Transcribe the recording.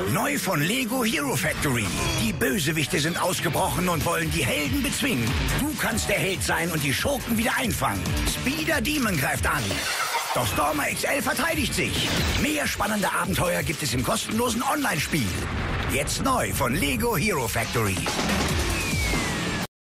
Neu von Lego Hero Factory. Die Bösewichte sind ausgebrochen und wollen die Helden bezwingen. Du kannst der Held sein und die Schurken wieder einfangen. Speeder Demon greift an. Doch Stormer XL verteidigt sich. Mehr spannende Abenteuer gibt es im kostenlosen Online-Spiel. Jetzt neu von Lego Hero Factory.